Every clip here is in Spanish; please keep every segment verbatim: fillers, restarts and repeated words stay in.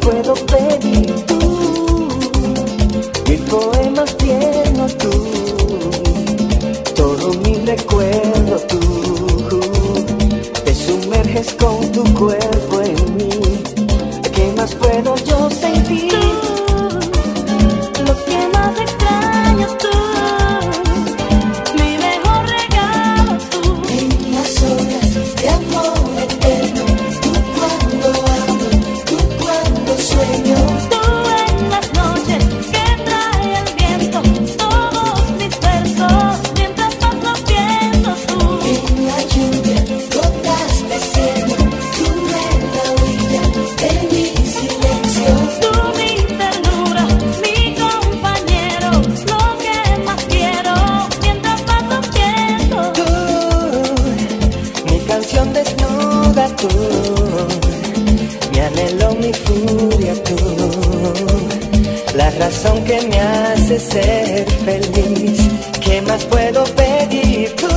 puedo pedir tú? Mil poemas lleno tú, todo mi recuerdo tú. Te sumerges con tu cuerpo en mí. ¿Qué más puedo yo sentir? Tú, lo que más extraño tú, mi mejor regalo tú. En las horas de amor eterno, tú cuando hablo, tú cuando sueño. Tú en las noches que trae el viento, todos mis versos, mientras vas rompiendo tú. En la lluvia, gotas de cielo, tú en la orilla de mi silencio. Tú mi ternura, mi compañero, lo que más quiero, mientras vas rompiendo. Tú, mi canción desnuda tú, mi anhelo, mi furia tú, la razón que me hace ser feliz. ¿Qué más puedo pedir tú?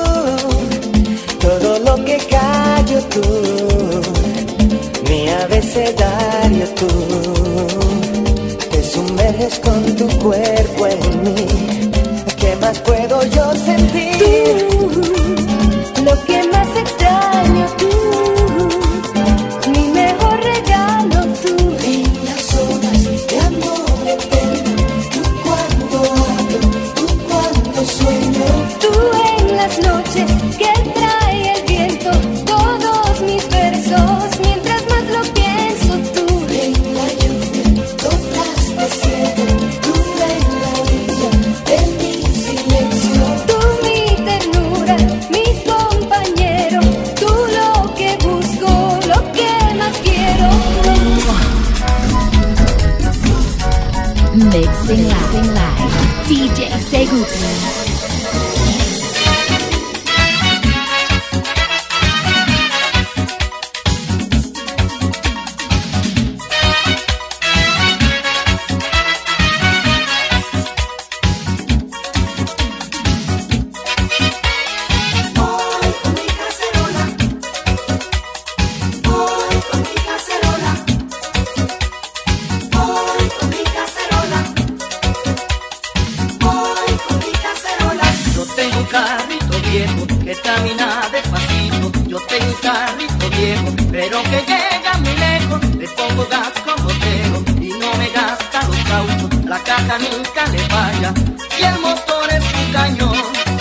Todo lo que callo tú, mi abecedario tú. Te sumerges con tu cuerpo en mí. ¿Qué más puedo yo sentir? Tú, lo que más extraño tú, mi mejor regalo tú. En las horas de amor eterno, tú cuando hablo, tú cuando sueño. Tú en las noches que trae el viento, todos mis versos, mientras más lo pienso tú. En la lluvia, gotas de cielo, tú en la orilla de mi silencio. Tú mi ternura, mi compañero, tú lo que busco, lo que más quiero. Mixing Live, live. D J Seguki. Voy con mi cacerola, voy con mi cacerola, voy con mi cacerola, voy con mi cacerola. Yo tengo un carrito viejo que camina despacito. Yo tengo un carrito viejo, pero que llega muy lejos. Le pongo gas con botero y no me gasta los cauchos. La caja nunca le falla y el motor es un cañón.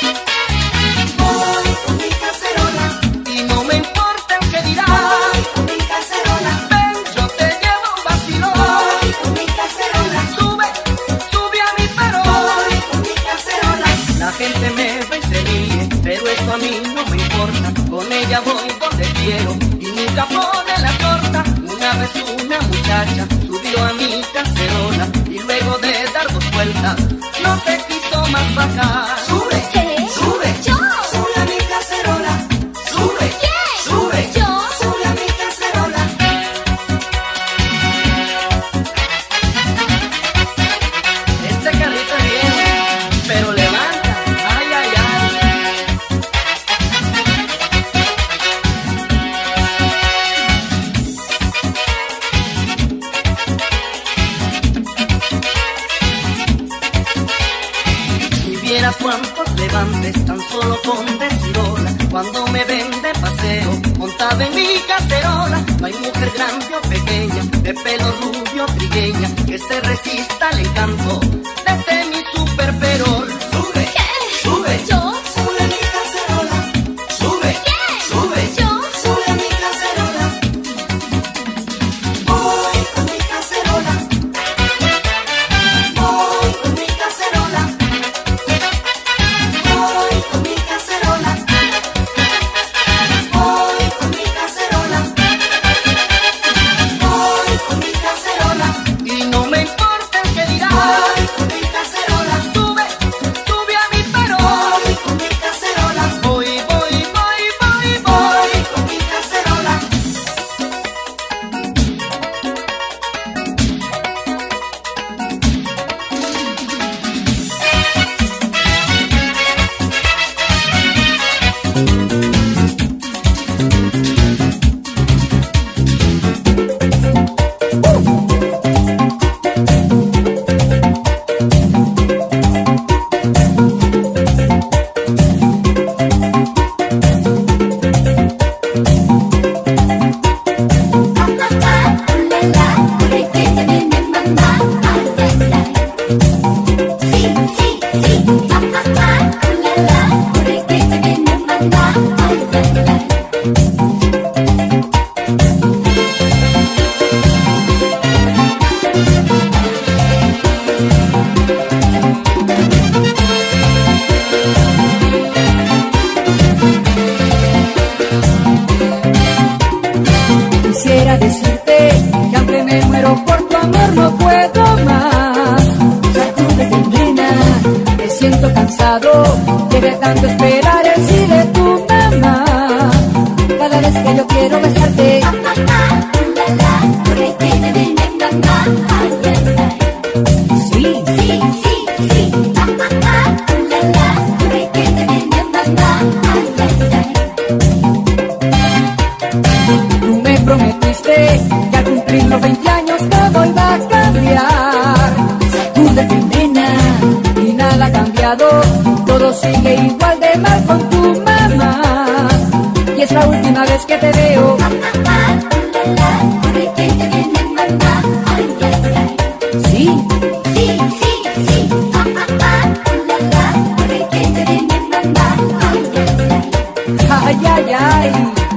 Voy con mi cacerola, Y no me importa el que dirá. voy con mi cacerola, Ven, yo te llevo un vacilón. voy con mi cacerola, Sube, sube a mi perón. voy con mi cacerola. La gente me ve y se ríe, pero eso a mí no me importa. Con ella voy donde quiero y nunca pone la torta. Una vez una muchacha subió a mi cacerola y luego de dar dos vueltas no se quiso más bajar. Sube, ¿Qué? sube, Yo. sube a mi cacerola, sube, ¿Quién? sube, Yo. sube a mi cacerola. Este carrito es viejo, pero levanta, ay, ay, ay. Si vieras cuántos levantes tan solo con decir hola, cuando me ven de paseo, montada en mi cacerola. No hay mujer grande o pequeña, de pelo rubio o trigueña, que se resista al encanto de este mi super perol. Sube, sube, Yo. sube a mi cacerola, sube, sube, Yo. sube a mi cacerola. Voy con mi cacerola, voy con mi cacerola, voy con mi cacerola, voy con mi cacerola, voy con mi cacerola, Y no me importa el que dirá. voy con mi cacerola. de tanto esperar el sí de tu mamá. Cada vez que yo quiero besarte, sí, sí, sí, sí. Tú me prometiste que al cumplir los veinte años todo iba a cambiar. Sacúdete, nena, y nada ha cambiado. Todo sigue igual de mal con tu mamá. Y es la última vez que te veo. Sí, sí, sí, sí. Ay, ay, ay.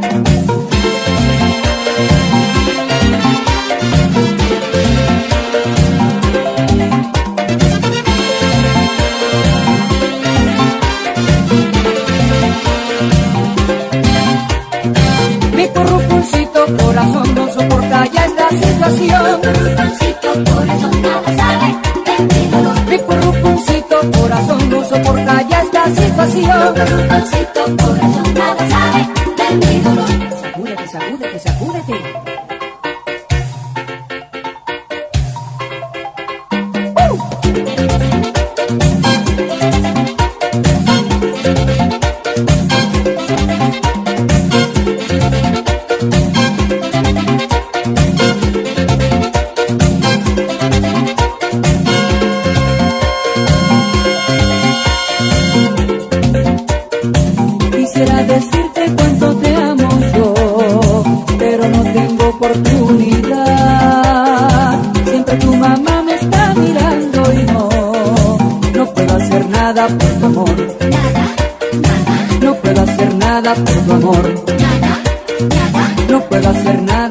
Mi currucuncito corazón no soporta ya esta situación. Corazón nada sabe de mi dolor. Mi currucuncito corazón no soporta ya esta situación. Currucuncito corazón nada sabe de mi dolor. Sacúdete, sacúdete, sacúdete. Quisiera decirte cuánto te amo yo, pero no tengo oportunidad. Siempre tu mamá me está mirando y no, no puedo hacer nada por tu amor. Nada, nada. No puedo hacer nada por tu amor. Nada, nada. No puedo hacer nada.